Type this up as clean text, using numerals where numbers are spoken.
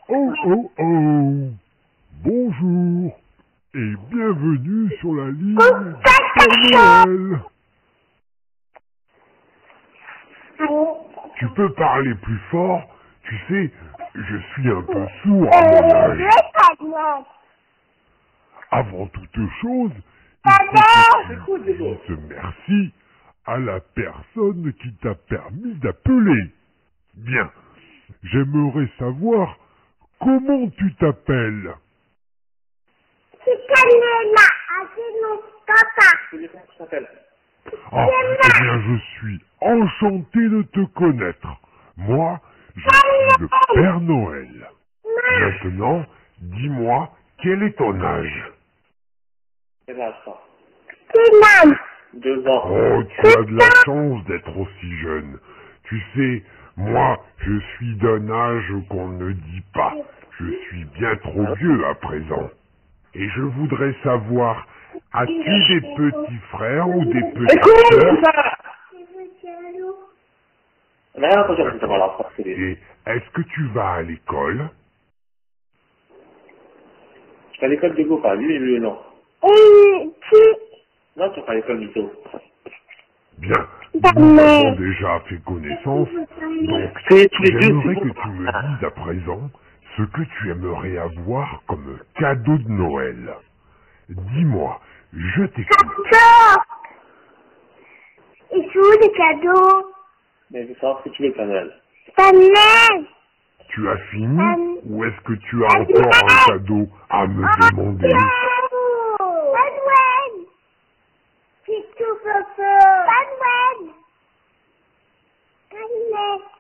Oh oh oh. Bonjour et bienvenue sur la ligne du Père Noël. Tu peux parler plus fort? Tu sais, je suis un peu sourd à mon âge. Avant toute chose, il faut que tu dises merci à la personne qui t'a permis d'appeler. Bien, j'aimerais savoir comment tu t'appelles. Ah, eh bien, je suis enchanté de te connaître. Moi, je suis le Père Noël. Maintenant, dis-moi, quel est ton âge? Quel âge ça? 2 ans. Oh, tu as de la chance d'être aussi jeune. Tu sais, moi, je suis d'un âge qu'on ne dit pas. Je suis bien trop vieux à présent. Et je voudrais savoir, as-tu des petits frères ou des petites sœurs? Et est-ce que tu vas à l'école? Je suis à l'école de Gopa, lui non. Non, tu es pas à l'école du tout. Bien, nous avons déjà fait connaissance, donc j'aimerais que tu me dises à présent ce que tu aimerais avoir comme cadeau de Noël. Dis-moi, je t'écoute. Et où les cadeaux? Mais je veux savoir ce que tu veux, Père Noël. Ta mère. Tu as fini ou est-ce que tu as encore un cadeau à me demander? Manuel. C'est tout, papa. Manuel. Manuel.